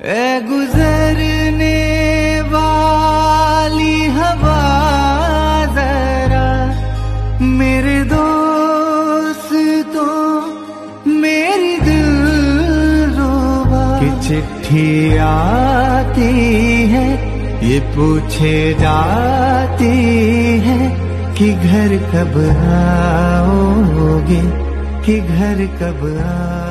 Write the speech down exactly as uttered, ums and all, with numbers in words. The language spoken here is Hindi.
ए गुजरने वाली हवा जरा मेरे दोस्तों मेरी दिलरुबा की चिट्ठी आती है, ये पूछे जाती है कि घर कब आओगे, कि घर कब आओगे।